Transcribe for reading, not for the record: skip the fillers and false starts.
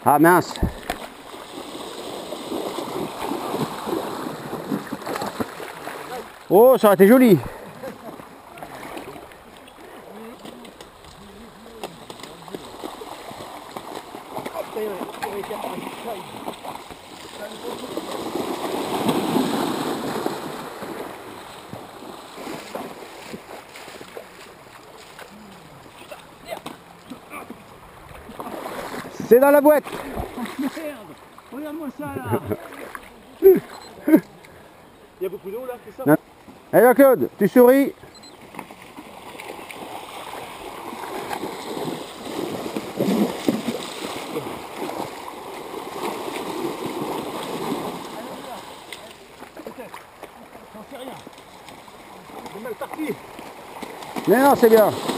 Ah mince. Oh, ça aurait été joli. C'est dans la boîte. Merde, regarde-moi ça là. Il y a beaucoup d'eau là, c'est ça? Allez Jean-Claude, tu souris. J'en sais rien. J'ai mal parti. Non, c'est bien.